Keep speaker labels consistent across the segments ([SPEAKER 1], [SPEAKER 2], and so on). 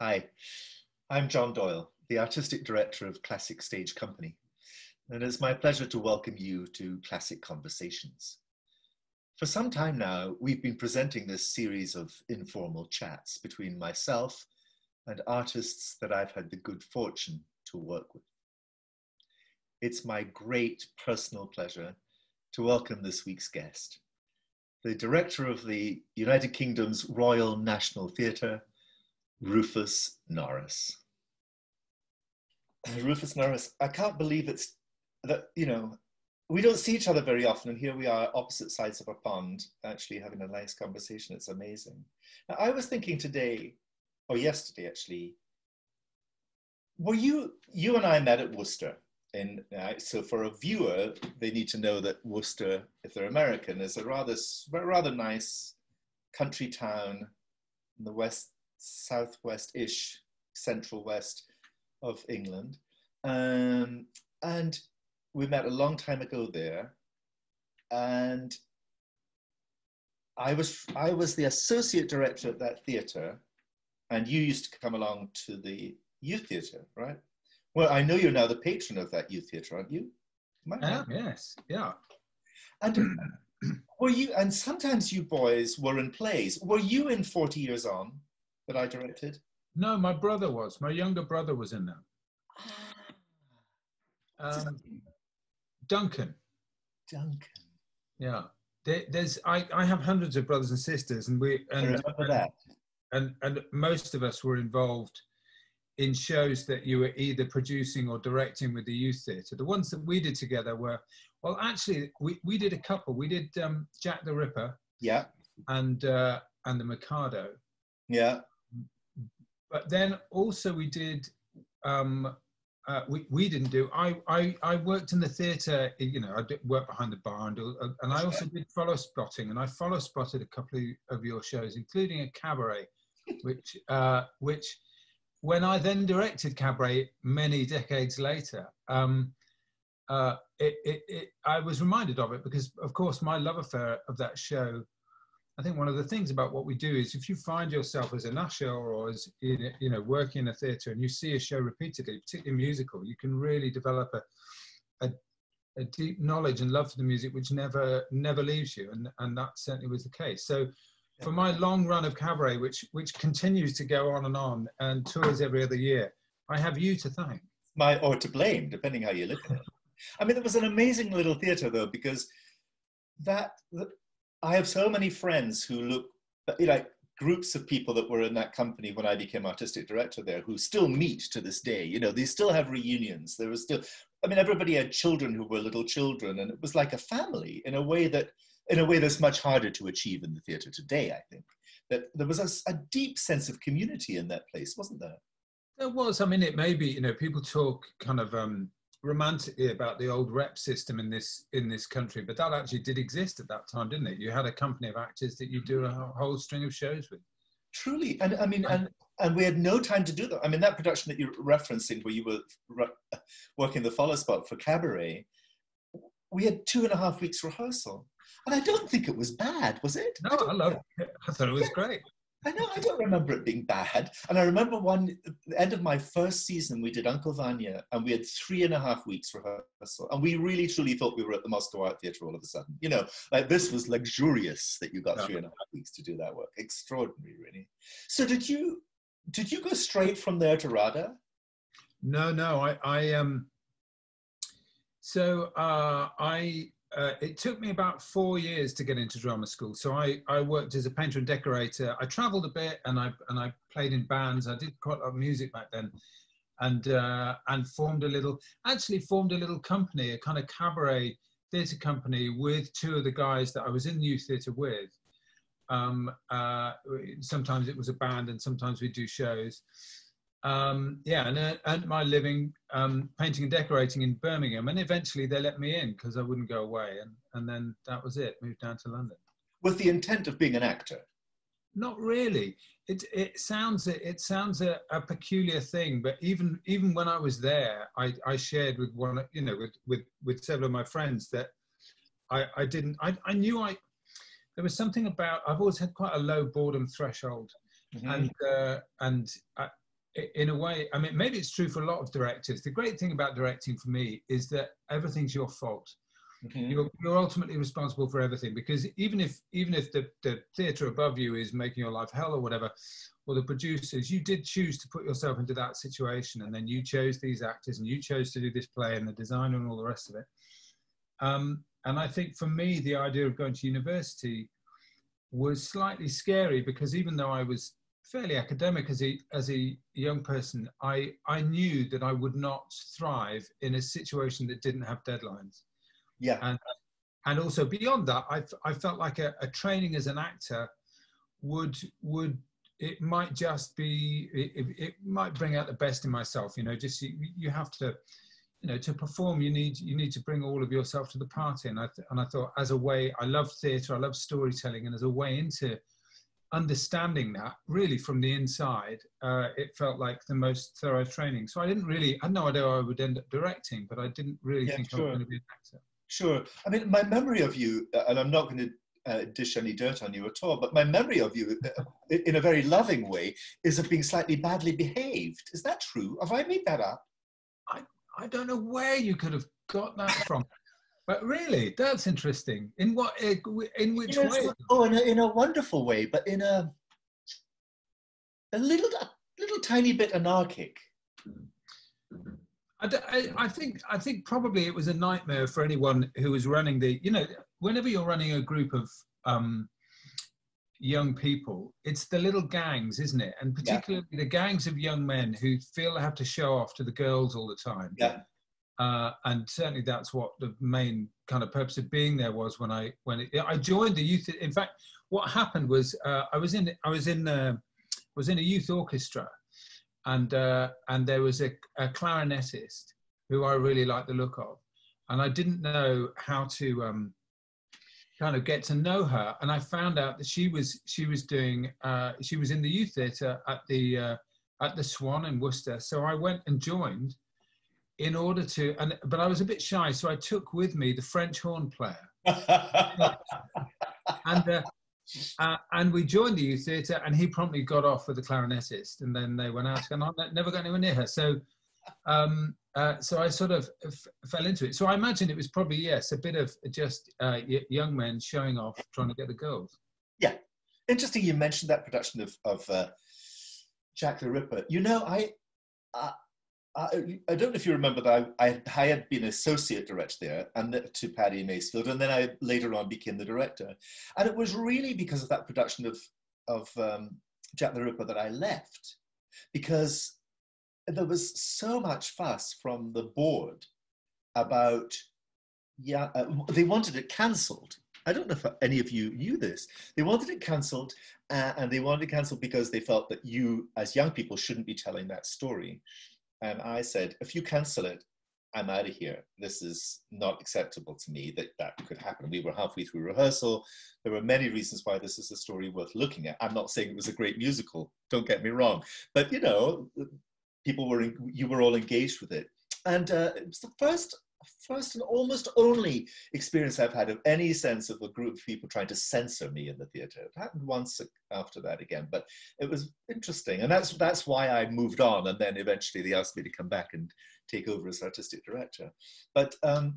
[SPEAKER 1] Hi, I'm John Doyle, the Artistic Director of Classic Stage Company, and it's my pleasure to welcome you to Classic Conversations. For some time now, we've been presenting this series of informal chats between myself and artists that I've had the good fortune to work with. It's my great personal pleasure to welcome this week's guest, the director of the United Kingdom's Royal National Theatre, Rufus Norris. Rufus Norris, I can't believe it's that, we don't see each other very often, and here we are opposite sides of a pond, actually having a nice conversation. It's amazing. Now, I was thinking today, or yesterday actually, you and I met at Worcester. So for a viewer, they need to know that Worcester, if they're American, is a rather nice country town in the southwest-ish, central west of England. And we met a long time ago there. And I was the associate director at that theatre, and you used to come along to the youth theatre, right? Well, I know you're now the patron of that youth theatre, aren't you?
[SPEAKER 2] Yes, yeah.
[SPEAKER 1] And and sometimes you boys were in plays. Were you in 40 Years On that I directed?
[SPEAKER 2] No, my brother was. My younger brother was in that. Duncan. Yeah. I have hundreds of brothers and sisters, and
[SPEAKER 1] I remember that.
[SPEAKER 2] And most of us were involved in shows that you were either producing or directing with the youth theatre. The ones that we did together were, well, actually, we did a couple. We did Jack the Ripper.
[SPEAKER 1] Yeah.
[SPEAKER 2] And the Mikado.
[SPEAKER 1] Yeah.
[SPEAKER 2] But then also we did. We didn't do. I worked in the theatre. I did work behind the bar, and I also did follow spotting. And I follow spotted a couple of your shows, including a cabaret, which when I then directed cabaret many decades later, I was reminded of it because, of course, my love affair of that show. I think one of the things about what we do is if you find yourself as an usher or as working in a theatre and you see a show repeatedly, particularly musical, you can really develop a deep knowledge and love for the music which never leaves you, and that certainly was the case. So for my long run of cabaret, which continues to go on and tours every other year, I have you to thank.
[SPEAKER 1] Or to blame, depending how you look at it. I mean, it was an amazing little theatre though, because I have so many friends who look like groups of people that were in that company when I became artistic director there, who still meet to this day. They still have reunions. There was still, everybody had children who were little children, and it was like a family in a way that's much harder to achieve in the theatre today. I think that there was a deep sense of community in that place, wasn't there?
[SPEAKER 2] There was. It may be, people talk kind of romantically about the old rep system in this country, but that actually did exist at that time, didn't it? You had a company of actors that you do a whole string of shows with.
[SPEAKER 1] Truly, and we had no time to do that. That production that you're referencing, where you were working the follow spot for cabaret, we had 2.5 weeks rehearsal, and I don't think it was bad, was it?
[SPEAKER 2] No, I loved it. I thought it was great.
[SPEAKER 1] I know, I don't remember it being bad. And I remember the end of my first season, we did Uncle Vanya, and we had 3.5 weeks rehearsal. And we really, truly thought we were at the Moscow Art Theatre all of a sudden. This was luxurious that you got 3.5 weeks to do that work. Extraordinary, really. So did you go straight from there to RADA?
[SPEAKER 2] No, it took me about 4 years to get into drama school. So I worked as a painter and decorator. I travelled a bit, and I played in bands. I did quite a lot of music back then, and formed a little company, a kind of cabaret theatre company with two of the guys that I was in the youth theatre with. Sometimes it was a band, and sometimes we'd do shows. And earned my living painting and decorating in Birmingham, and eventually they let me in because I wouldn't go away, and then that was it. Moved down to London
[SPEAKER 1] with the intent of being an actor.
[SPEAKER 2] Not really. It sounds a peculiar thing, but even when I was there, I shared with with several of my friends that I knew there was something about, I've always had quite a low boredom threshold, mm-hmm. and in a way, I mean, maybe it's true for a lot of directors. The great thing about directing for me is that everything's your fault.
[SPEAKER 1] Mm-hmm.
[SPEAKER 2] You're ultimately responsible for everything, because even if the theatre above you is making your life hell or whatever, or the producers, you did choose to put yourself into that situation, and then you chose these actors, and you chose to do this play, and the designer and all the rest of it. And I think for me, the idea of going to university was slightly scary, because even though I was fairly academic as a young person, I knew that I would not thrive in a situation that didn't have deadlines.
[SPEAKER 1] Yeah.
[SPEAKER 2] And also beyond that, I felt like a training as an actor would it might just be, it might bring out the best in myself. You know, just you have to, you know, to perform, you need to bring all of yourself to the party. And I thought, as a way, I love theatre, I love storytelling, and as a way into understanding that really from the inside, it felt like the most thorough training. So I had no idea I would end up directing, but I didn't really think I was going to be an actor.
[SPEAKER 1] Sure. I mean, my memory of you, and I'm not going to dish any dirt on you at all, but my memory of you, in a very loving way, is of being slightly badly behaved. Is that true? Have I made that up?
[SPEAKER 2] I don't know where you could have got that from, but really, that's interesting. In which way?
[SPEAKER 1] Oh, in a wonderful way, but in a little tiny bit anarchic.
[SPEAKER 2] I think probably it was a nightmare for anyone who was running the, you know, whenever you're running a group of young people, it's the little gangs, isn't it? And particularly the gangs of young men who feel they have to show off to the girls all the time.
[SPEAKER 1] Yeah.
[SPEAKER 2] And certainly that's what the main kind of purpose of being there was when I joined the youth. In fact, what happened was I was in a youth orchestra. And there was a clarinetist who I really liked the look of, and I didn't know how to kind of get to know her. And I found out that she was in the youth theatre at the Swan in Worcester. So I went and joined in order to, but I was a bit shy, so I took with me the French horn player, and we joined the youth theatre, and he promptly got off with the clarinetist, and then they went out, and I never got anywhere near her. So I sort of fell into it. So I imagine it was probably, yes, a bit of just young men showing off, trying to get the girls.
[SPEAKER 1] Yeah. Interesting you mentioned that production of Jack the Ripper. You know, I don't know if you remember that I had been associate director there and to Paddy Macefield, and then I later on became the director. And it was really because of that production of Jack the Ripper that I left, because there was so much fuss from the board about, they wanted it cancelled. I don't know if any of you knew this. They wanted it cancelled, and they wanted it cancelled because they felt that you, as young people, shouldn't be telling that story. And I said, if you cancel it, I'm out of here. This is not acceptable to me that could happen. We were halfway through rehearsal. There were many reasons why this is a story worth looking at. I'm not saying it was a great musical, don't get me wrong. But, you know, you were all engaged with it. And it was the first and almost only experience I've had of any sense of a group of people trying to censor me in the theatre. It happened once after that again, but it was interesting. And that's why I moved on. And then eventually they asked me to come back and take over as artistic director. But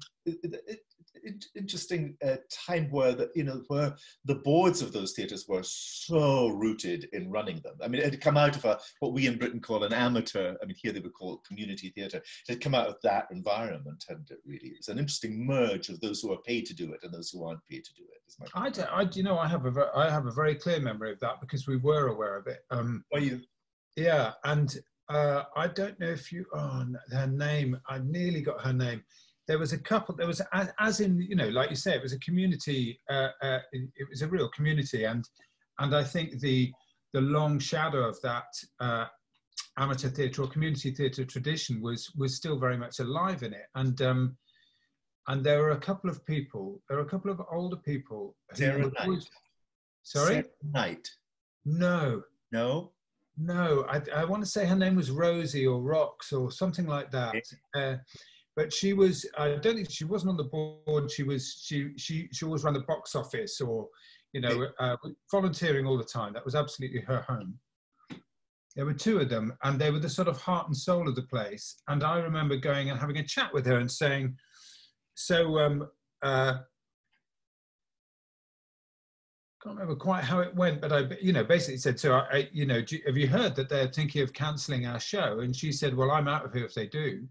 [SPEAKER 1] interesting time where where the boards of those theatres were so rooted in running them. I mean, it had come out of what we in Britain call an amateur. I mean, here they would call it community theatre. It had come out of that environment, and it was an interesting merge of those who are paid to do it and those who aren't paid to do it.
[SPEAKER 2] I have a very clear memory of that, because we were aware of it.
[SPEAKER 1] Are you?
[SPEAKER 2] Yeah, and I don't know if you. Oh, her name. I nearly got her name. There was a couple. There was, as in, you know, like you say, it was a community. It was a real community, and I think the long shadow of that amateur theatre or community theatre tradition was still very much alive in it. And there were a couple of people. There were a couple of older people.
[SPEAKER 1] Sarah Knight.
[SPEAKER 2] Sorry.
[SPEAKER 1] Sarah Knight.
[SPEAKER 2] No.
[SPEAKER 1] No.
[SPEAKER 2] No. I want to say her name was Rosie or Rox or something like that. Okay. But she was, I don't think she wasn't on the board. She always ran the box office, or, you know, volunteering all the time. That was absolutely her home. There were two of them, and they were the sort of heart and soul of the place. And I remember going and having a chat with her and saying, so, can't remember quite how it went, but I, basically said, so, have you heard that they're thinking of cancelling our show? And she said, well, I'm out of here if they do.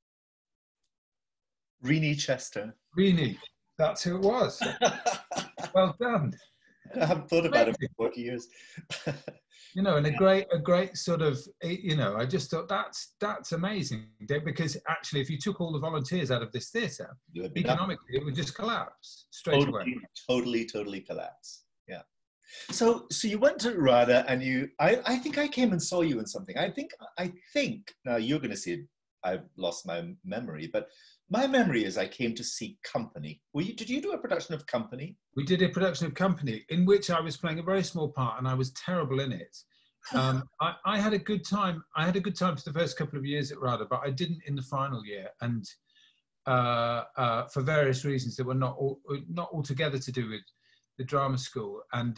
[SPEAKER 1] Renee Chester.
[SPEAKER 2] Renee, that's who it was. Well done.
[SPEAKER 1] I haven't thought about it for 40 years.
[SPEAKER 2] And a great sort of, I just thought that's amazing, because actually, if you took all the volunteers out of this theatre, economically, it would just collapse straight away.
[SPEAKER 1] Totally collapse. Yeah. So you went to RADA, and I think I came and saw you in something. I think now you're going to see I've lost my memory, but my memory is I came to see Company. Did you do a production of Company?
[SPEAKER 2] We did a production of Company in which I was playing a very small part, and I was terrible in it. I had a good time. I had a good time for the first couple of years at RADA, but I didn't in the final year, and for various reasons that were not altogether to do with the drama school. And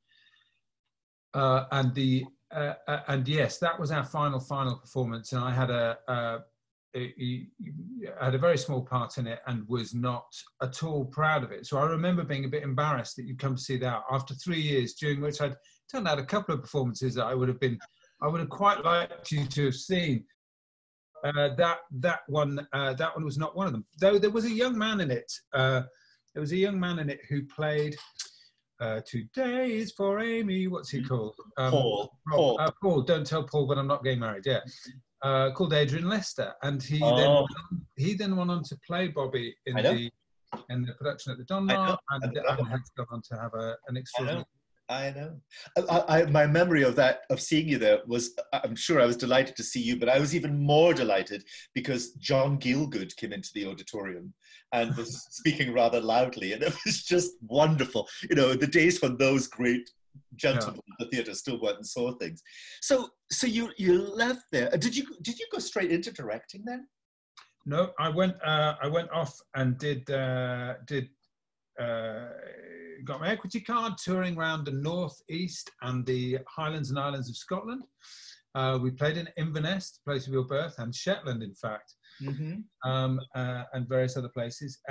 [SPEAKER 2] yes, that was our final performance, and I had I had a very small part in it and was not at all proud of it. So I remember being a bit embarrassed that you'd come to see that after 3 years, during which I'd turned out a couple of performances that I would have quite liked you to have seen. That one was not one of them. Though there was a young man in it. There was a young man in it who played Today is for Amy. What's he called?
[SPEAKER 1] Paul.
[SPEAKER 2] Paul. Don't tell Paul, but I'm not getting married. Yeah. Called Adrian Lester, and he then went on to play Bobby in the production at the Donmar, and has gone on to have an extraordinary.
[SPEAKER 1] I know. My memory of seeing you there was, I'm sure I was delighted to see you, but I was even more delighted because John Gielgud came into the auditorium and was speaking rather loudly, and it was just wonderful. The days when those great gentlemen at the theatre still went and saw things. So you left there. Did you go straight into directing then?
[SPEAKER 2] No, I went off and got my equity card, touring around the North, East and the Highlands and Islands of Scotland. We played in Inverness, the place of your birth, and Shetland, in fact, and various other places.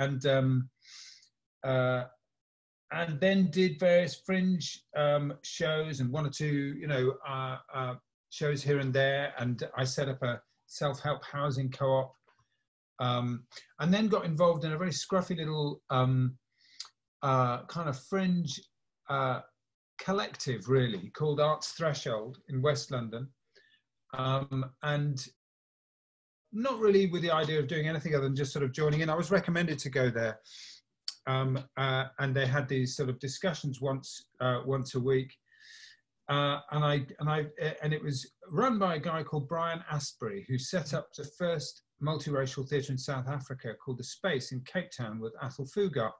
[SPEAKER 2] And then did various fringe shows and one or two, shows here and there. And I set up a self-help housing co-op, and then got involved in a very scruffy little kind of fringe collective, really, called Arts Threshold in West London. And not really with the idea of doing anything other than just sort of joining in. I was recommended to go there. And they had these sort of discussions once a week, and it was run by a guy called Brian Asprey, who set up the first multiracial theatre in South Africa called The Space in Cape Town with Athol Fugart,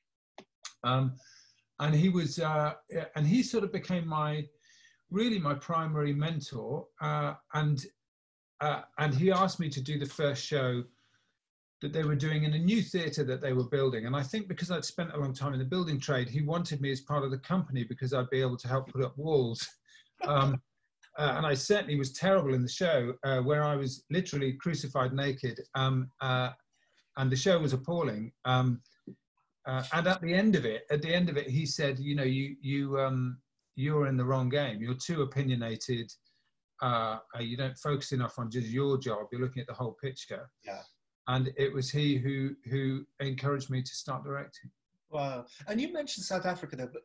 [SPEAKER 2] and he sort of became my primary mentor, and he asked me to do the first show that they were doing in a new theatre that they were building. And I think because I'd spent a long time in the building trade, he wanted me as part of the company because I'd be able to help put up walls. And I certainly was terrible in the show, where I was literally crucified naked, and the show was appalling. And at the end of it, he said, you're in the wrong game. You're too opinionated. You don't focus enough on just your job. You're looking at the whole picture. Yeah. And it was he who encouraged me to start directing.
[SPEAKER 1] Wow! And you mentioned South Africa there, but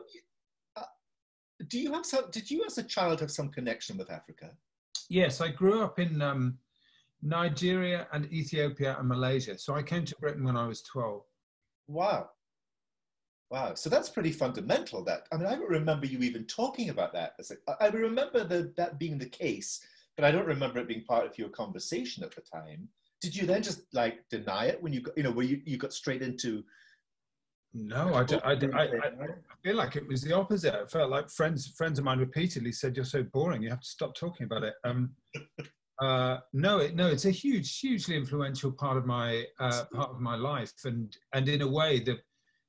[SPEAKER 1] did you as a child have some connection with Africa?
[SPEAKER 2] Yes, I grew up in Nigeria and Ethiopia and Malaysia. So I came to Britain when I was 12.
[SPEAKER 1] Wow! So that's pretty fundamental. I don't remember you even talking about that. I remember that being the case, but I don't remember it being part of your conversation at the time. Did you then just deny it when you got, where you got straight into?
[SPEAKER 2] No, I feel like it was the opposite. I felt like friends of mine repeatedly said, "You're so boring. You have to stop talking about it." No, it's a hugely influential part of my life, and in a way,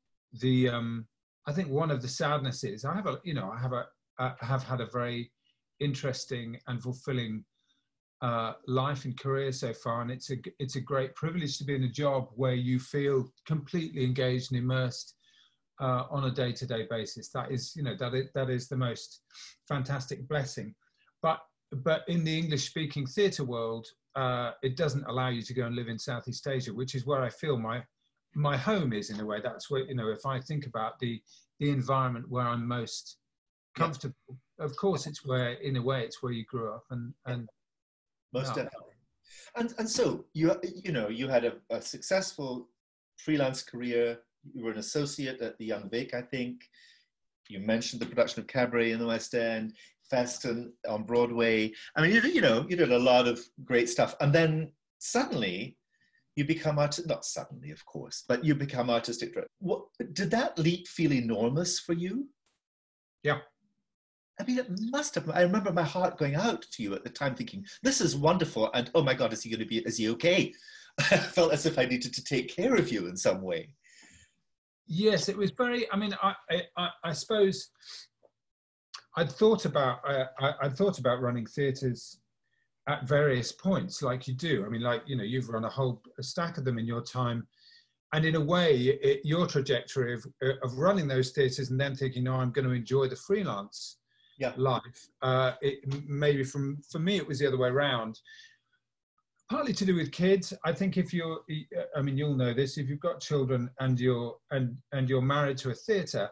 [SPEAKER 2] I think one of the sadnesses I have had a very interesting and fulfilling life and career so far, and it's a great privilege to be in a job where you feel completely engaged and immersed on a day-to-day basis. That is, that is the most fantastic blessing. But in the English-speaking theatre world, it doesn't allow you to go and live in Southeast Asia, which is where I feel my home is, in a way. That's where, if I think about the environment where I'm most comfortable, of course, it's where, in a way, it's where you grew up, and
[SPEAKER 1] most definitely. And so you had a successful freelance career. You were an associate at the Young Vic, I think. You mentioned the production of Cabaret in the West End, Feston on Broadway. I mean, you did a lot of great stuff. And then suddenly you become not suddenly, of course, but you become artistic director. Did that leap feel enormous for you?
[SPEAKER 2] Yeah.
[SPEAKER 1] I mean, it must have. I remember my heart going out to you at the time thinking, this is wonderful. And oh my God, is he okay? I felt as if I needed to take care of you in some way.
[SPEAKER 2] Yes, it was very, I mean, I suppose I'd thought about running theatres at various points, like you do. I mean, you've run a stack of them in your time. And in a way, your trajectory of running those theatres and then thinking, no, I'm going to enjoy the freelance life. Maybe for me, it was the other way around. Partly to do with kids. I think you'll know this, if you've got children and you're married to a theatre,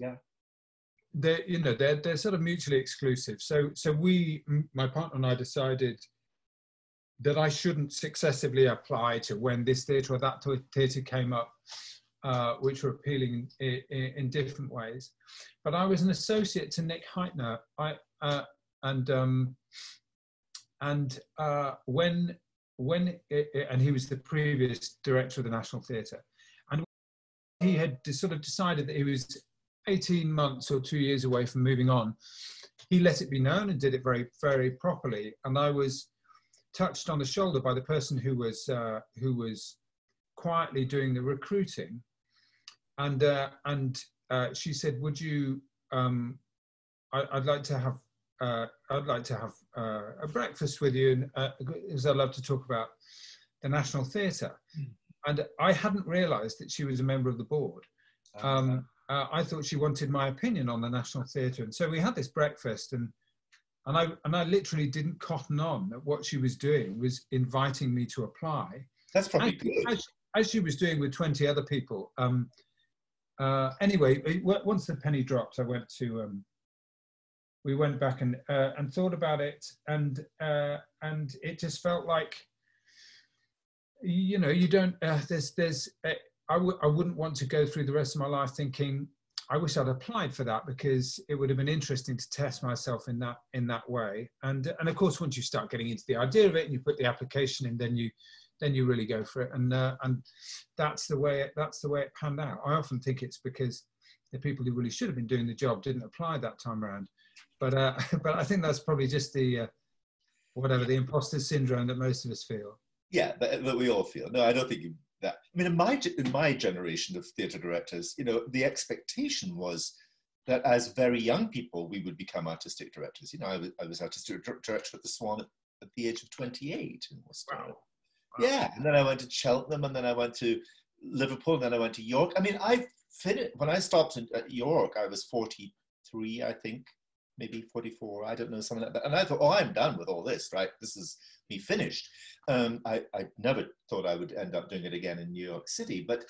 [SPEAKER 2] they're sort of mutually exclusive. So my partner and I decided that I shouldn't successively apply to when this theatre or that theatre came up, which were appealing in different ways. But I was an associate to Nick Heitner, and he was the previous director of the National Theatre. And he had sort of decided that he was 18 months or 2 years away from moving on. He let it be known and did it very, very properly. And I was touched on the shoulder by the person who was quietly doing the recruiting. And she said, would you, I'd like to have a breakfast with you, because I'd love to talk about the National Theatre. And I hadn't realised that she was a member of the board. I thought she wanted my opinion on the National Theatre, and so we had this breakfast, and I literally didn't cotton on that what she was doing was inviting me to apply.
[SPEAKER 1] That's probably good.
[SPEAKER 2] As she was doing with 20 other people. Anyway, once the penny dropped, we went back and thought about it, and it just felt like, you don't. I wouldn't want to go through the rest of my life thinking, I wish I'd applied for that, because it would have been interesting to test myself in that way. And of course, once you start getting into the idea of it and you put the application in, then you really go for it. And that's the way it panned out. I often think it's because the people who really should have been doing the job didn't apply that time around. But I think that's probably just the imposter syndrome that most of us feel.
[SPEAKER 1] Yeah, that we all feel. No, I don't think that. I mean, in my generation of theatre directors, the expectation was that as very young people, we would become artistic directors. I was artistic director at the Swan at the age of 28 in Worcester.
[SPEAKER 2] Wow.
[SPEAKER 1] Yeah, and then I went to Cheltenham, and then I went to Liverpool, and then I went to York. I mean, when I stopped at York, I was 43, I think, maybe 44, I don't know, something like that. And I thought, I'm done with all this, right? This is me finished. I never thought I would end up doing it again in New York City, but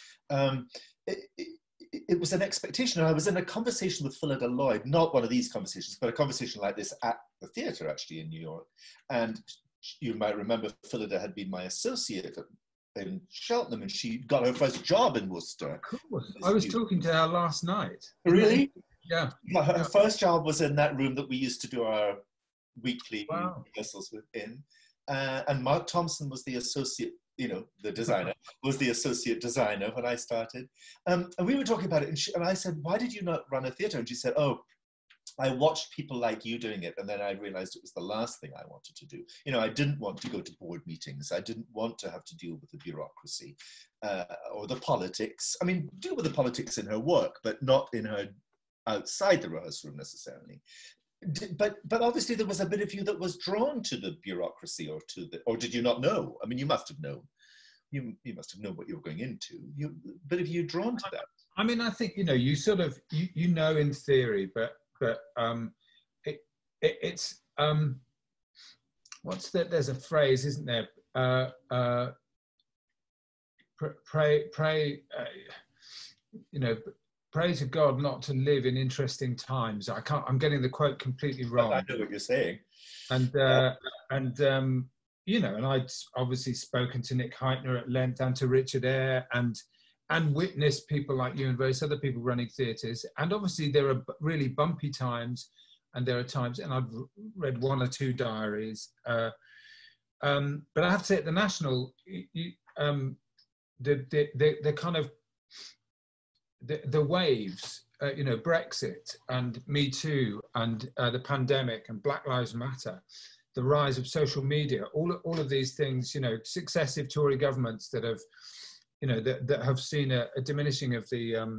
[SPEAKER 1] it was an expectation. And I was in a conversation with Phillida Lloyd, not one of these conversations, but a conversation like this at the theatre, actually, in New York. And you might remember Phillida had been my associate in Cheltenham, and she got her first job in Worcester.
[SPEAKER 2] Of course. I was talking to her last night.
[SPEAKER 1] Really?
[SPEAKER 2] Yeah.
[SPEAKER 1] Her first job was in that room that we used to do our weekly rehearsals in. And Mark Thompson was the associate, the designer, was the associate designer when I started. And we were talking about it, and I said, why did you not run a theatre? And she said, I watched people like you doing it, and then I realized it was the last thing I wanted to do. I didn't want to go to board meetings. I didn't want to have to deal with the bureaucracy or the politics. I mean, deal with the politics in her work, but not in her outside the rehearsal room necessarily. But obviously there was a bit of you that was drawn to the bureaucracy, or did you not know? I mean, you must have known. You must have known what you were going into. But if you drawn to that?
[SPEAKER 2] I mean, I think, you know, you sort of, you know, in theory, but it's what's that? There's a phrase, isn't there? Pray, you know, pray to God not to live in interesting times. I'm getting the quote completely wrong.
[SPEAKER 1] I know what you're saying.
[SPEAKER 2] And you know, and I'd obviously spoken to Nick Heitner at length and to Richard Eyre and witnessed people like you and various other people running theatres. And obviously there are really bumpy times, and there are times, and I've read one or two diaries. But I have to say, at the National, the kind of the waves, you know, Brexit and Me Too and the pandemic and Black Lives Matter, the rise of social media, all of these things, you know, successive Tory governments that have, you know, that have seen a diminishing of the,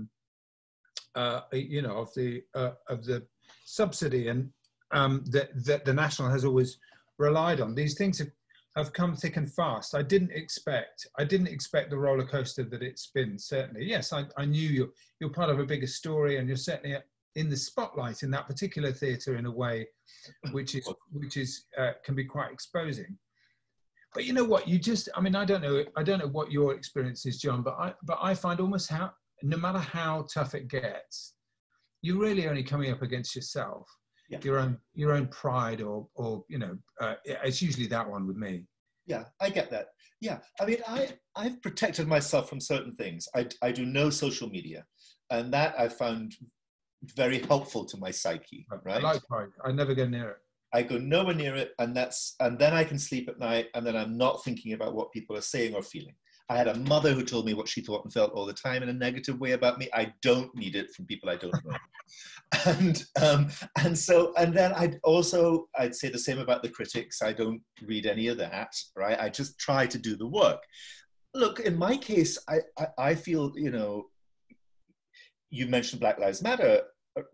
[SPEAKER 2] you know, of the subsidy and that the National has always relied on. These things have come thick and fast. I didn't expect the roller coaster that it's been. Certainly, yes, I knew you're part of a bigger story, and you're certainly in the spotlight in that particular theatre in a way which is can be quite exposing. But you know what? I mean, I don't know what your experience is, John, but I find almost no matter how tough it gets, you're really only coming up against yourself. Yeah. Your own pride, or you know, it's usually that one with me.
[SPEAKER 1] Yeah, I get that. Yeah, I mean, I've protected myself from certain things. I do no social media, and that I found very helpful to my psyche. Right.
[SPEAKER 2] I like pride. I never go near it.
[SPEAKER 1] I go nowhere near it, and then I can sleep at night, and then I'm not thinking about what people are saying or feeling. I had a mother who told me what she thought and felt all the time in a negative way about me. I don't need it from people I don't know. and then I'd say the same about the critics. I don't read any of that, right? I just try to do the work. Look, in my case, I feel, you know, you mentioned Black Lives Matter,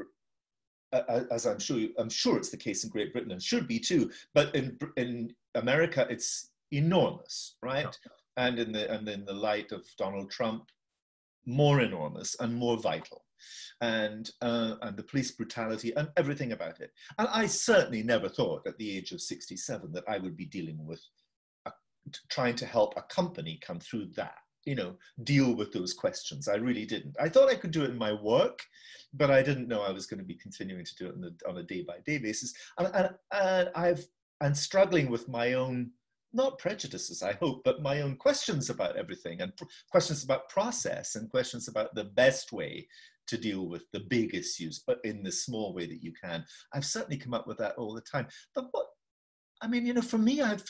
[SPEAKER 1] as I'm sure it's the case in Great Britain, and should be too, but in America it's enormous, right? Yeah. And in the light of Donald Trump, more enormous and more vital, and the police brutality and everything about it. And I certainly never thought at the age of 67 that I would be dealing with trying to help a company come through that, you know, deal with those questions. I really didn't. I thought I could do it in my work, but I didn't know I was going to be continuing to do it on a day-by-day basis. And I'm struggling with my own, not prejudices, I hope, but my own questions about everything, and questions about process, and questions about the best way to deal with the big issues, but in the small way that you can. I've certainly come up with that all the time. But I mean, you know, for me, I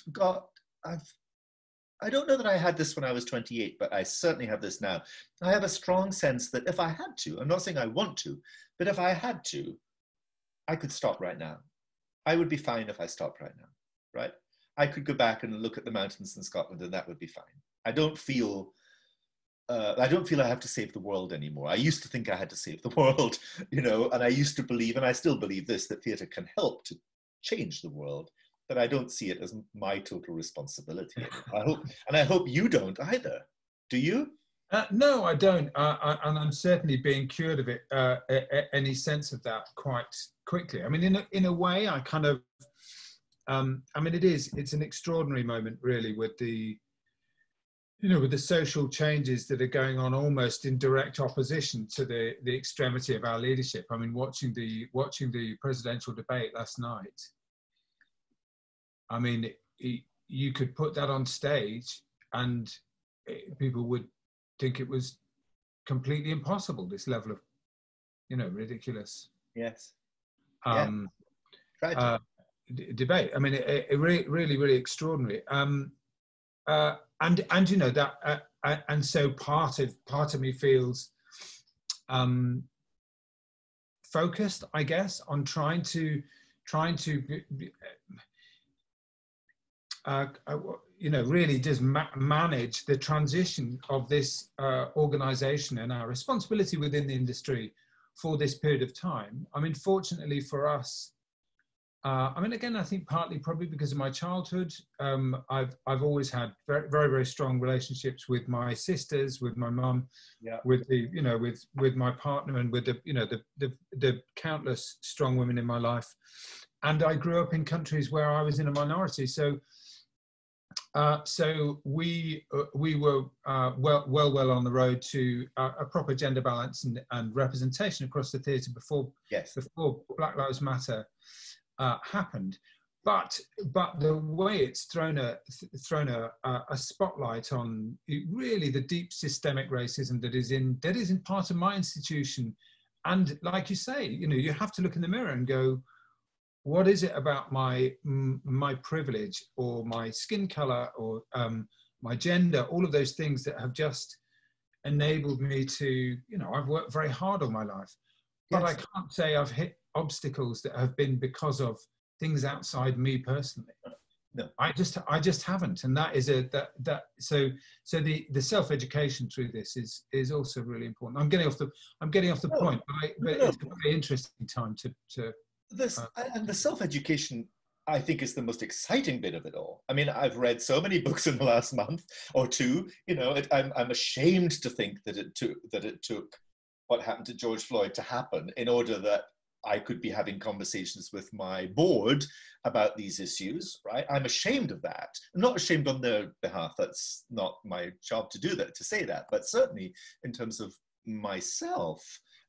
[SPEAKER 1] don't know that I had this when I was 28, but I certainly have this now. I have a strong sense that if I had to, I'm not saying I want to, but if I had to, I could stop right now. I would be fine if I stopped right now, right? I could go back and look at the mountains in Scotland, and that would be fine. I don't feel I have to save the world anymore. I used to think I had to save the world, you know, and I used to believe, and I still believe this, that theatre can help to change the world, but I don't see it as my total responsibility. I hope you don't either. Do you?
[SPEAKER 2] No, I don't, and I'm certainly being cured of it. Any sense of that quite quickly. I mean, in a way, I kind of. I mean, it's an extraordinary moment, really, with the social changes that are going on almost in direct opposition to the extremity of our leadership. I mean, watching the presidential debate last night, I mean, you could put that on stage and people would think it was completely impossible, this level of, you know, ridiculous.
[SPEAKER 1] Yes.
[SPEAKER 2] Debate. I mean, it really extraordinary. And you know that, and so part of me feels focused, I guess, on trying to you know, really just manage the transition of this organisation and our responsibility within the industry for this period of time. I mean, fortunately for us, I mean, again, I think partly probably because of my childhood. I've always had very, very, very strong relationships with my sisters, with my mum,
[SPEAKER 1] Yeah.
[SPEAKER 2] with the, you know, with my partner, and with the, you know, the countless strong women in my life. And I grew up in countries where I was in a minority. So we were well on the road to a proper gender balance and representation across the theatre before Black Lives Matter happened. But the way it's thrown a spotlight on really the deep systemic racism that is in part of my institution. And like you say, you know, you have to look in the mirror and go, what is it about my privilege or my skin color or my gender, all of those things that have just enabled me to, you know, I've worked very hard all my life, but I can't say I've hit obstacles that have been because of things outside me personally.
[SPEAKER 1] No.
[SPEAKER 2] I just haven't. And that is so the self-education through this is also really important. I'm getting off the point, but it's a very interesting time to
[SPEAKER 1] and the self-education, I think, is the most exciting bit of it all. I mean, I've read so many books in the last month or two. You know, I'm ashamed to think that it took what happened to George Floyd to happen in order that I could be having conversations with my board about these issues. Right? I'm ashamed of that. I'm not ashamed on their behalf. That's not my job to do that, to say that. But certainly, in terms of myself.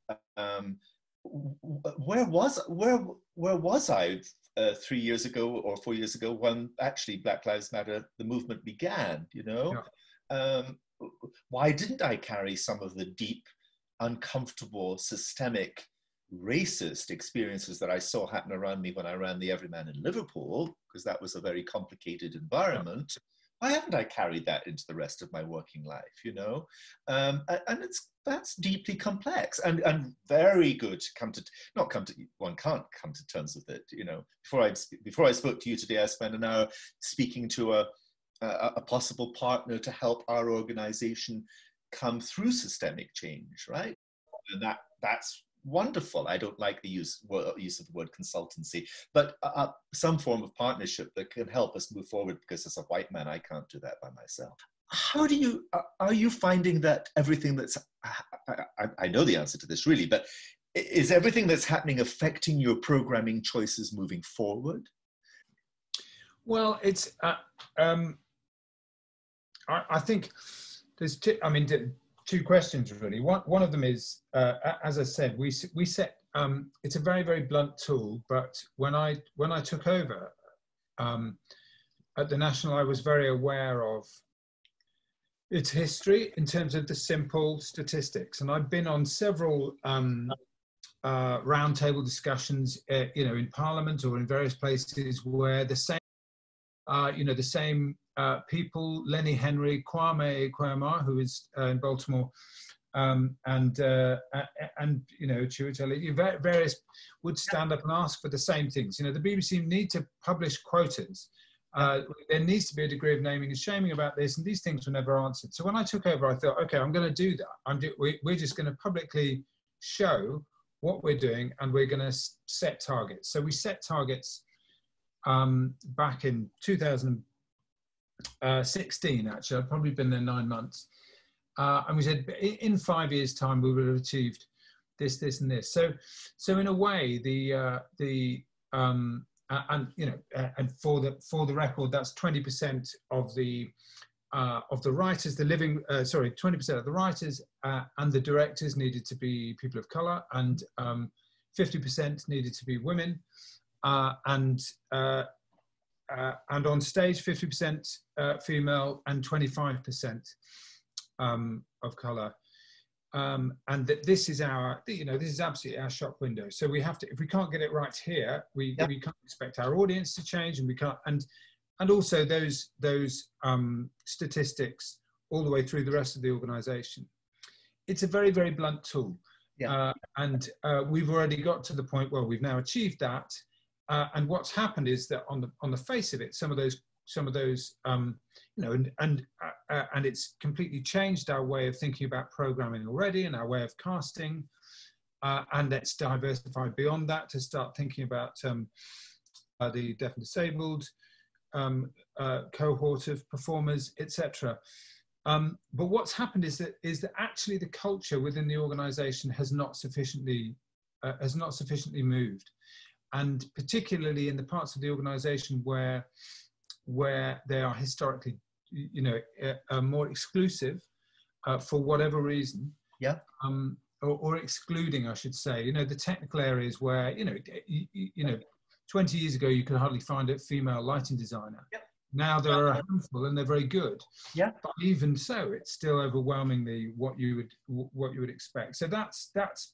[SPEAKER 1] Where was I 3 years ago or 4 years ago when actually Black Lives Matter, the movement began, you know? Yeah. Why didn't I carry some of the deep, uncomfortable, systemic, racist experiences that I saw happen around me when I ran the Everyman in Liverpool, because that was a very complicated environment. Yeah. Why haven't I carried that into the rest of my working life, you know? And that's deeply complex and very good one can't come to terms with it, you know. Before I spoke to you today, I spent an hour speaking to a possible partner to help our organization come through systemic change, right? And that's wonderful. I don't like the use of the word consultancy, but some form of partnership that can help us move forward, because as a white man, I can't do that by myself. How are you finding that everything that's, I know the answer to this really, but is everything that's happening affecting your programming choices moving forward?
[SPEAKER 2] Well, it's, I think there's two questions really. One of them is, as I said, we set, it's a very, very blunt tool, but when I took over at the National, I was very aware of its history in terms of the simple statistics. And I've been on several roundtable discussions, you know, in Parliament or in various places where the same, the same people, Lenny Henry, Kwame Kwame, who is in Baltimore, and you know, Chiwetel, various would stand up and ask for the same things. You know, the BBC need to publish quotas. There needs to be a degree of naming and shaming about this, and these things were never answered. So when I took over, I thought, okay, I'm going to do that. We're just going to publicly show what we're doing, and we're going to set targets. So we set targets back in 2016, actually. I'd probably been there 9 months. And we said, in 5 years' time, we would have achieved this, this, and this. So in a way, and you know, and for the record, that's 20% of the writers, 20% of the writers and the directors needed to be people of color, and 50% needed to be women, and on stage 50% female and 25% of color. And this is our, you know, this is absolutely our shop window. So we have to, if we can't get it right here, we can't expect our audience to change, and we can't, and also those statistics all the way through the rest of the organization. It's a very, very blunt tool. Yeah. And we've already got to the point where we've now achieved that. And what's happened is that on the face of it, some of those you know, and it's completely changed our way of thinking about programming already, and our way of casting, and let's diversify beyond that to start thinking about the deaf and disabled cohort of performers, etc. But what's happened is that actually the culture within the organisation has not sufficiently moved, and particularly in the parts of the organisation where they are historically, more exclusive for whatever reason.
[SPEAKER 1] Yeah.
[SPEAKER 2] Or excluding, I should say. The technical areas where 20 years ago you could hardly find a female lighting designer.
[SPEAKER 1] Yeah.
[SPEAKER 2] Now there are a handful, and they're very good.
[SPEAKER 1] Yeah.
[SPEAKER 2] But even so, it's still overwhelmingly what you would expect. So that's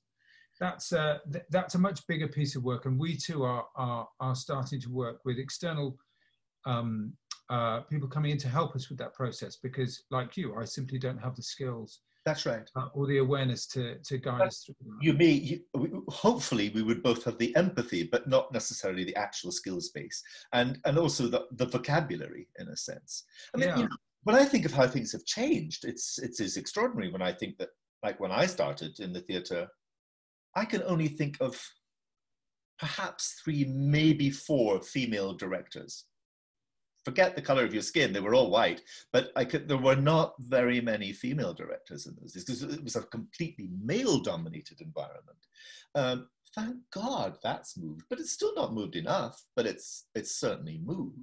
[SPEAKER 2] a much bigger piece of work, and we too are starting to work with external people coming in to help us with that process, because, like you, I simply don't have the skills.
[SPEAKER 1] That's right.
[SPEAKER 2] Or the awareness to guide us through.
[SPEAKER 1] Hopefully we would both have the empathy, but not necessarily the actual skills base, and also the vocabulary, in a sense. I mean, when I think of how things have changed, it's extraordinary. When I think that, like when I started in the theatre, I can only think of perhaps 3, maybe 4 female directors. Forget the color of your skin; they were all white. But there were not very many female directors in those days, because it was a completely male-dominated environment. Thank God that's moved, but it's still not moved enough. But it's certainly moved.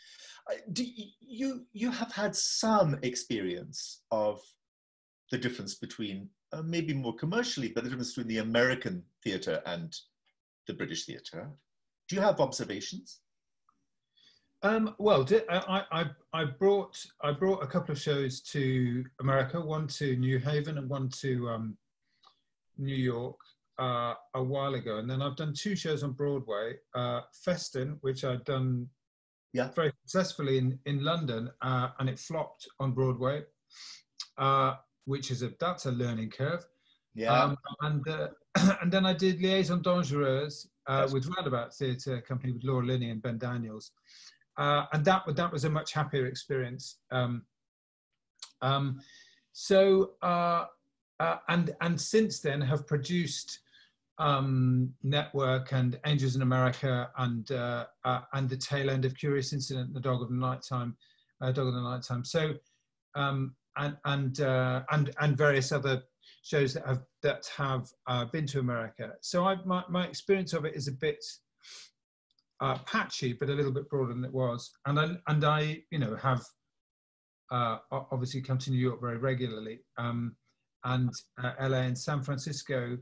[SPEAKER 1] You have had some experience of the difference between, maybe more commercially, but the difference between the American theatre and the British theatre. Do you have observations?
[SPEAKER 2] Well, I brought a couple of shows to America, one to New Haven and one to New York a while ago, and then I've done 2 shows on Broadway. Festin, which I've done very successfully in London, and it flopped on Broadway, which is that's a learning curve.
[SPEAKER 1] Yeah.
[SPEAKER 2] And then I did Liaison Dangereuse with Roundabout Theatre Company with Laura Linney and Ben Daniels. And that was a much happier experience. And since then have produced Network and Angels in America and the tail end of Curious Incident, The Dog of the Nighttime, Dog of the Nighttime. So and various other shows that have been to America. So my experience of it is a bit patchy, but a little bit broader than it was. And I have obviously come to New York very regularly, and LA and San Francisco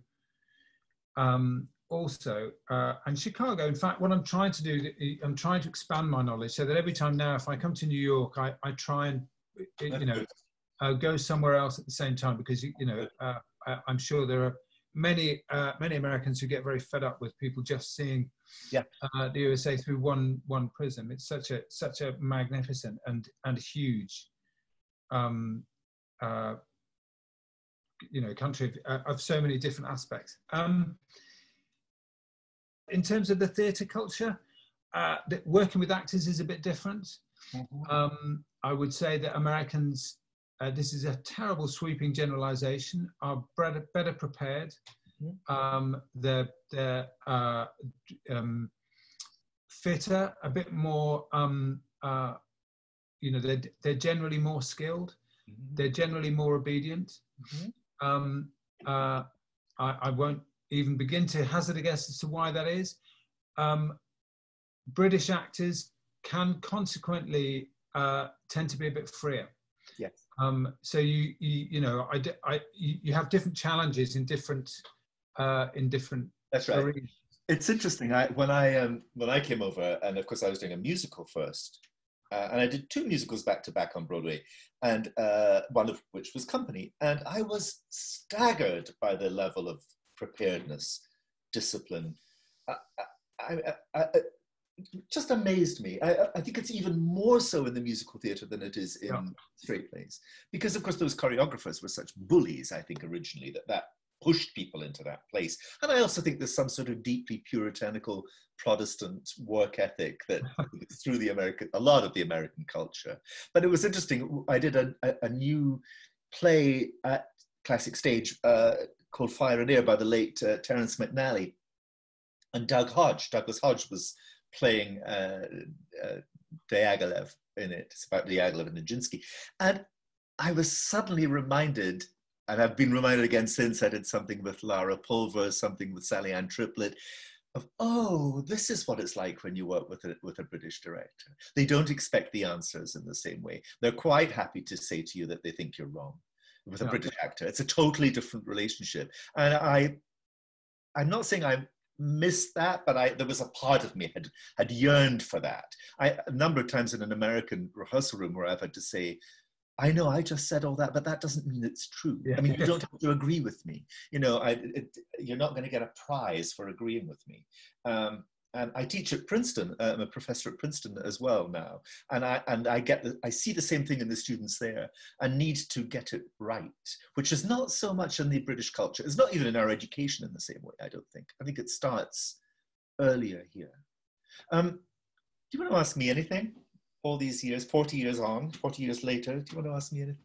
[SPEAKER 2] also, and Chicago. In fact, what I'm trying to do, I'm trying to expand my knowledge so that every time now, if I come to New York, I try and go somewhere else at the same time, because I'm sure there are many Americans who get very fed up with people just seeing the USA through one prism. It's such a magnificent and huge country of so many different aspects. In terms of the theatre culture, working with actors is a bit different. Mm-hmm. I would say that Americans, this is a terrible sweeping generalization, are better prepared. Mm-hmm. They're fitter, a bit more, they're generally more skilled. Mm-hmm. They're generally more obedient. Mm-hmm. I won't even begin to hazard a guess as to why that is. British actors can consequently tend to be a bit freer.
[SPEAKER 1] Yes.
[SPEAKER 2] So you have different challenges in different
[SPEAKER 1] That's right.
[SPEAKER 2] arenas.
[SPEAKER 1] It's interesting. When I came over, and of course I was doing a musical first, and I did 2 musicals back to back on Broadway, and one of which was Company, and I was staggered by the level of preparedness, discipline. Just amazed me. I think it's even more so in the musical theatre than it is in straight plays, because of course those choreographers were such bullies, I think, originally, that pushed people into that place. And I also think there's some sort of deeply puritanical Protestant work ethic that through a lot of the American culture. But it was interesting. I did a new play at Classic Stage called Fire and Air by the late Terence McNally, and Douglas Hodge was playing Diaghilev in it. It's about Diaghilev and Nijinsky. And I was suddenly reminded, and I've been reminded again since, I did something with Lara Pulver, something with Sally Ann Triplett, of, oh, this is what it's like when you work with a British director. They don't expect the answers in the same way. They're quite happy to say to you that they think you're wrong with a British actor. It's a totally different relationship. And I'm not saying I missed that, but there was a part of me had yearned for that. A number of times in an American rehearsal room where I've had to say, I know I just said all that, but that doesn't mean it's true.
[SPEAKER 2] Yeah.
[SPEAKER 1] I mean, you don't have to agree with me. You know, you're not going to get a prize for agreeing with me. And I teach at Princeton. I'm a professor at Princeton as well now, and I see the same thing in the students there, and need to get it right, which is not so much in the British culture. It's not even in our education in the same way. I don't think. I think it starts earlier here. Do you want to ask me anything? All these years, 40 years on, 40 years later, do you want to ask me anything?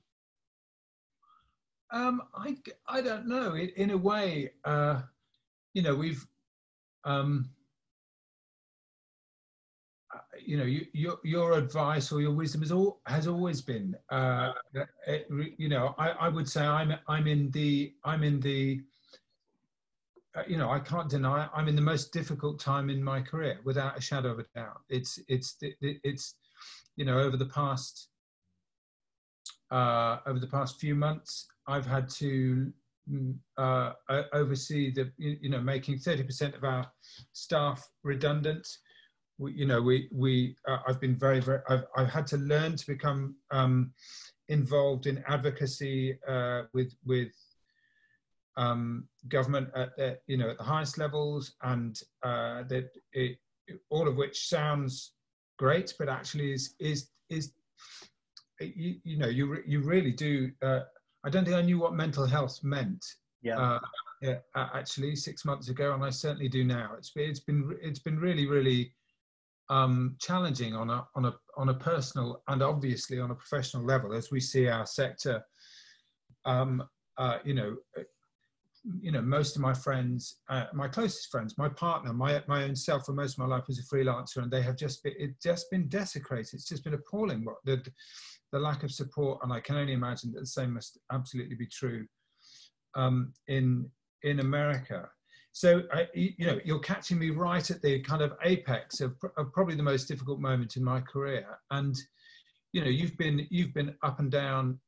[SPEAKER 2] I don't know. In a way, you know, we've, you know, your advice or your wisdom has always been, you know, I would say I'm in the, you know, I can't deny I'm in the most difficult time in my career, without a shadow of a doubt. It's you know, over the past few months, I've had to oversee the, you know, making 30% of our staff redundant. You know, I've been I've had to learn to become involved in advocacy with government at the, you know, at the highest levels, and all of which sounds great, but actually is you know, you really do. I don't think I knew what mental health meant.
[SPEAKER 1] Yeah.
[SPEAKER 2] Actually 6 months ago, and I certainly do now. It's been really challenging on a personal and obviously on a professional level, as we see our sector. You know, most of my friends, my closest friends, my partner, my own self, for most of my life was a freelancer, and they have just been desecrated. It's just been appalling, what the lack of support, and I can only imagine that the same must absolutely be true in America. So you know, you're catching me right at the kind of apex of probably the most difficult moment in my career, and you know, you've been up and down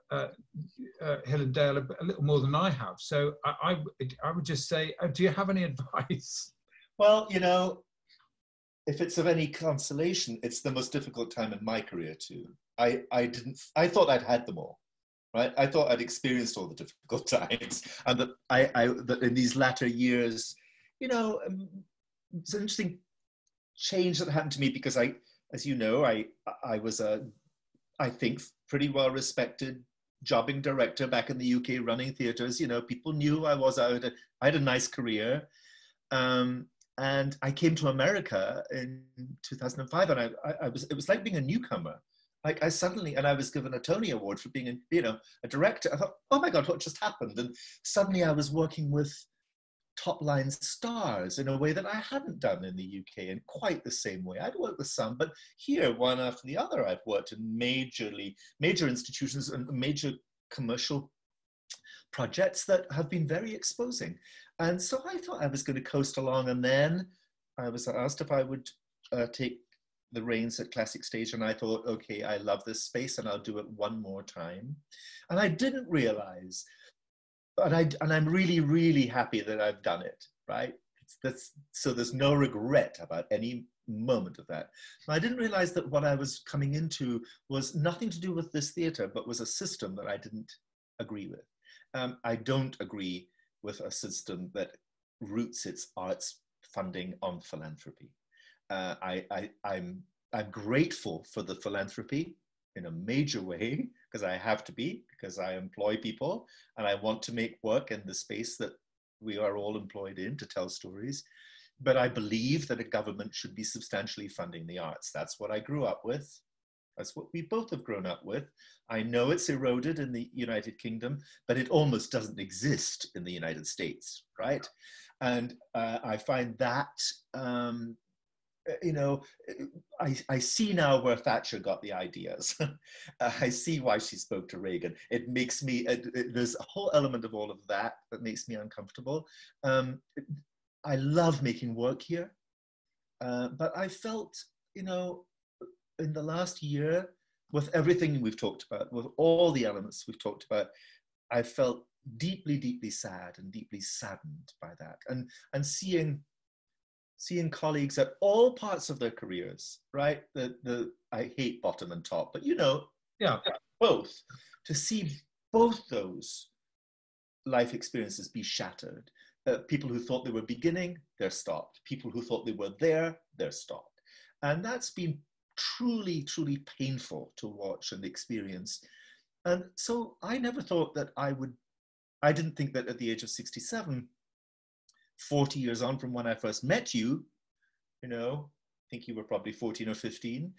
[SPEAKER 2] hill and dale a little more than I have. So I would just say, do you have any advice?
[SPEAKER 1] Well, you know, if it's of any consolation, it's the most difficult time in my career too. I thought I'd had them all, right? I thought I'd experienced all the difficult times, and that in these latter years, you know, it's an interesting change that happened to me, because as you know, I was I think, pretty well respected jobbing director back in the UK, running theatres. You know, people knew who I was. I had a nice career. And I came to America in 2005, and it was like being a newcomer. Like I was given a Tony Award for being a director. I thought, oh my God, what just happened? And suddenly I was working with top-line stars in a way that I hadn't done in the UK in quite the same way. I'd worked with some, but here, one after the other, I've worked in major institutions and major commercial projects that have been very exposing. And so I thought I was going to coast along, and then I was asked if I would take the reins at Classic Stage, and I thought, okay, I love this space and I'll do it one more time. And I didn't realize, and I'm really, really happy that I've done it, right? So there's no regret about any moment of that. I didn't realize that what I was coming into was nothing to do with this theater, but was a system that I didn't agree with. I don't agree with a system that roots its arts funding on philanthropy. I'm grateful for the philanthropy in a major way, because I have to be, because I employ people and I want to make work in the space that we are all employed in to tell stories. But I believe that a government should be substantially funding the arts. That's what I grew up with. That's what we both have grown up with. I know it's eroded in the United Kingdom, but it almost doesn't exist in the United States, right? And I find that you know, I see now where Thatcher got the ideas. I see why she spoke to Reagan. It makes me, there's a whole element of all of that that makes me uncomfortable. I love making work here, but I felt, you know, in the last year, with everything we've talked about, with all the elements we've talked about, I felt deeply, deeply sad and deeply saddened by that. And seeing colleagues at all parts of their careers, right? I hate bottom and top, but you know,
[SPEAKER 2] Yeah.
[SPEAKER 1] both, to see both those life experiences be shattered. People who thought they were beginning, they're stopped. People who thought they were there, they're stopped. And that's been truly, truly painful to watch and experience. And so I never thought that I didn't think that at the age of 67, 40 years on from when I first met you, you know, I think you were probably 14 or 15.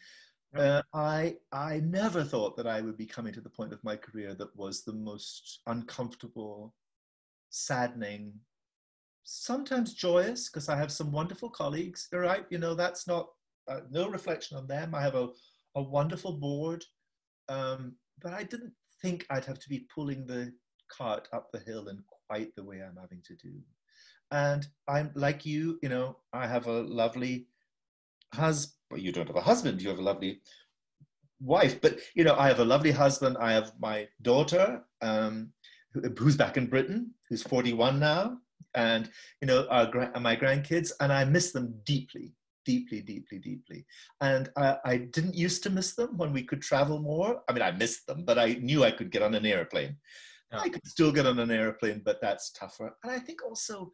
[SPEAKER 1] I never thought that I would be coming to the point of my career that was the most uncomfortable, saddening, sometimes joyous, because I have some wonderful colleagues, all right? You know, that's not, no reflection on them. I have a wonderful board, but I didn't think I'd have to be pulling the cart up the hill in quite the way I'm having to do. And I'm like you know, I have a lovely husband. Well, you don't have a husband, you have a lovely wife, but you know, I have a lovely husband. I have my daughter, who's back in Britain, who's 41 now, and you know, my grandkids, and I miss them deeply, deeply, deeply, deeply. And I didn't used to miss them when we could travel more. I mean, I missed them, but I knew I could get on an airplane. Yeah. I could still get on an airplane, but that's tougher. And I think also,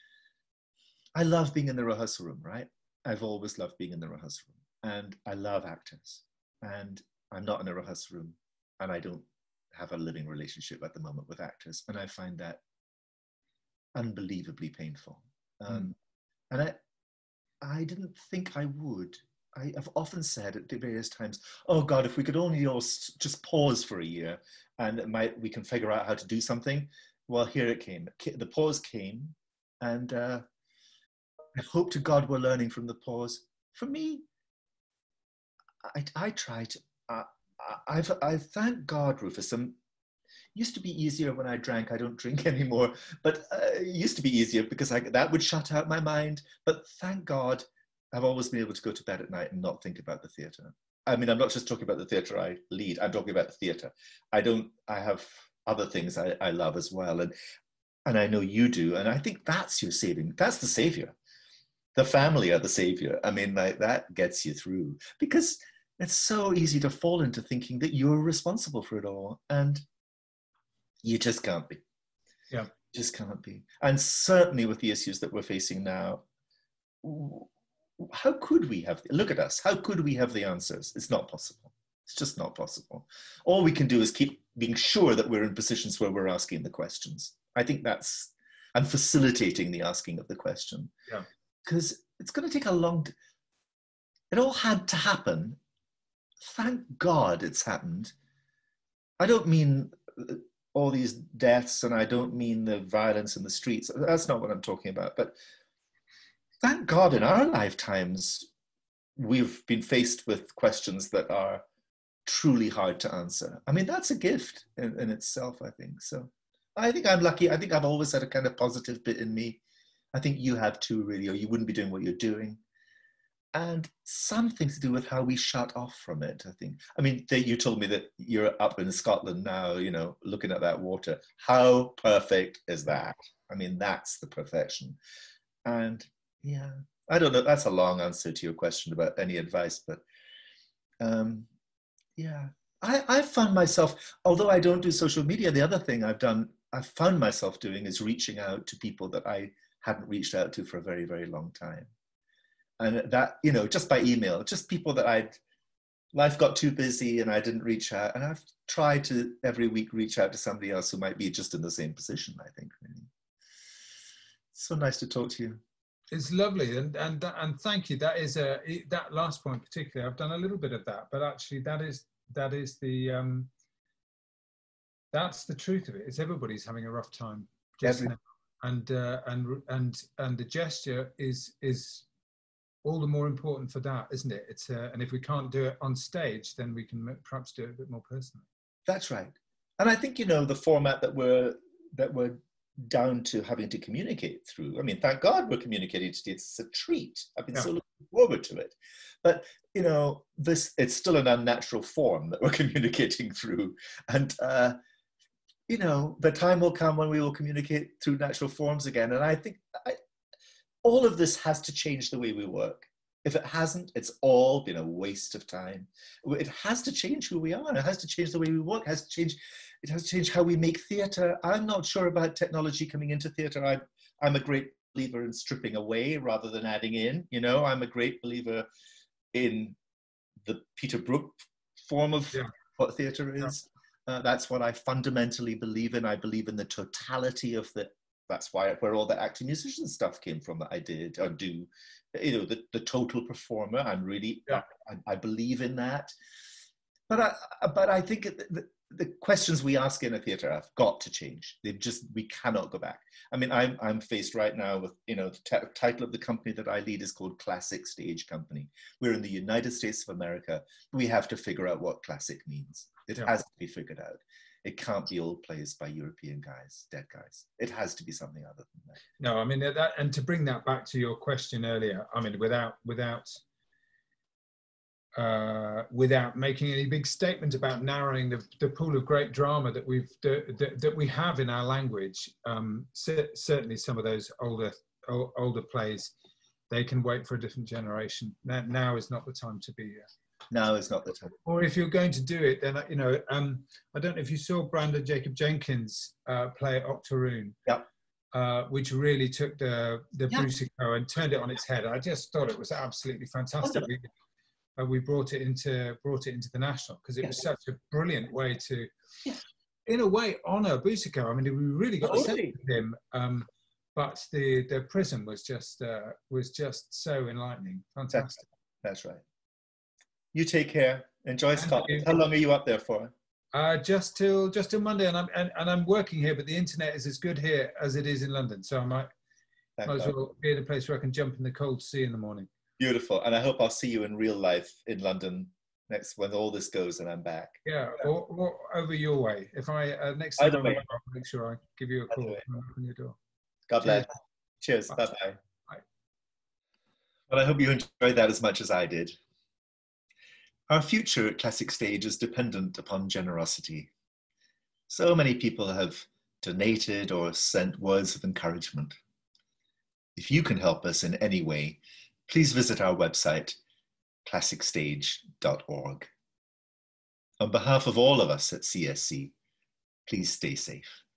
[SPEAKER 1] I love being in the rehearsal room, right? I've always loved being in the rehearsal room, and I love actors. And I'm not in a rehearsal room, and I don't have a living relationship at the moment with actors, and I find that unbelievably painful. And I didn't think I would. I have often said at various times, oh God, if we could only all just pause for a year and we can figure out how to do something. Well, here it came. The pause came, and I hope to God we're learning from the pause. For me, I try to, I thank God, Rufus. Used to be easier when I drank. I don't drink anymore, but it used to be easier because that would shut out my mind. But thank God, I've always been able to go to bed at night and not think about the theatre. I mean, I'm not just talking about the theatre I lead. I'm talking about the theatre. I have other things I love as well. And I know you do. And I think that's your saving. That's the savior. The family are the savior. I mean, like, that gets you through, because it's so easy to fall into thinking that you're responsible for it all. And you just can't be.
[SPEAKER 2] Yeah.
[SPEAKER 1] Just can't be. And certainly with the issues that we're facing now, how could we have, look at us, how could we have the answers? It's not possible. It's just not possible. All we can do is keep being sure that we're in positions where we're asking the questions. I think that's, and facilitating the asking of the question.
[SPEAKER 2] Yeah.
[SPEAKER 1] Because it's going to take a long, it all had to happen. Thank God it's happened. I don't mean all these deaths, and I don't mean the violence in the streets. That's not what I'm talking about. But thank God in our lifetimes, we've been faced with questions that are truly hard to answer. I mean, that's a gift in itself, I think. So I think I'm lucky. I think I've always had a kind of positive bit in me. I think you have too, really, or you wouldn't be doing what you're doing. And something to do with how we shut off from it, I think. I mean, you told me that you're up in Scotland now, you know, looking at that water. How perfect is that? I mean, that's the perfection. And yeah, I don't know. That's a long answer to your question about any advice, but yeah, I found myself, although I don't do social media, the other thing I've found myself doing is reaching out to people that I hadn't reached out to for a very, very long time. And that, you know, just by email, just people that life got too busy and I didn't reach out. And I've tried to every week reach out to somebody else who might be just in the same position, I think, really. So nice to talk to you.
[SPEAKER 2] It's lovely, and thank you. That is that last point particularly. I've done a little bit of that, but actually that is the that's the truth of it. It's everybody's having a rough time just now, and the gesture is all the more important for that, isn't it? It's and if we can't do it on stage, then we can perhaps do it a bit more personally.
[SPEAKER 1] That's right. And I think, you know, the format that we're down to having to communicate through. I mean, thank God we're communicating today. It's a treat. I've been so looking forward to it. But, you know, it's still an unnatural form that we're communicating through. And, you know, the time will come when we will communicate through natural forms again. And I think all of this has to change the way we work. If it hasn't, it's all been a waste of time. It has to change who we are. It has to change the way we work. It has to change how we make theatre. I'm not sure about technology coming into theatre. I'm a great believer in stripping away rather than adding in. You know, I'm a great believer in the Peter Brook form of what theatre is. That's what I fundamentally believe in. I believe in the totality of that's where all the actor musician stuff came from that I did or do. You know, the total performer. I'm really, I believe in that. But I think the questions we ask in a theatre have got to change. We cannot go back. I mean, I'm faced right now with, you know, the title of the company that I lead is called Classic Stage Company. We're in the United States of America. We have to figure out what classic means. It has to be figured out. It can't be old plays by European guys, dead guys. It has to be something other than that.
[SPEAKER 2] No, I mean, and to bring that back to your question earlier, I mean, without making any big statement about narrowing the pool of great drama that we have in our language, certainly some of those older plays, they can wait for a different generation. Now is not the time to be.
[SPEAKER 1] Now is not the time.
[SPEAKER 2] Or if you're going to do it, then, you know, I don't know if you saw Brandon Jacob Jenkins play Octoroon, which really took the Boucicaut and turned it on its head. I just thought it was absolutely fantastic. We brought it into the National because it was such a brilliant way to, in a way, honour Boucicaut. I mean, we really got a sense of him, but the prism was just so enlightening, fantastic.
[SPEAKER 1] That's right. You take care. Enjoy Scotland. How long are you up there for?
[SPEAKER 2] Just till Monday, and I'm working here, but the internet is as good here as it is in London, so I might as well be in a place where I can jump in the cold sea in the morning.
[SPEAKER 1] Beautiful, and I hope I'll see you in real life in London when all this goes and I'm back.
[SPEAKER 2] Yeah, or over your way. If I next time I'll make sure I give you a call and open your door.
[SPEAKER 1] God bless. Cheers. Bye bye. Well, I hope you enjoyed that as much as I did. Our future at Classic Stage is dependent upon generosity. So many people have donated or sent words of encouragement. If you can help us in any way, please visit our website, classicstage.org. On behalf of all of us at CSC, please stay safe.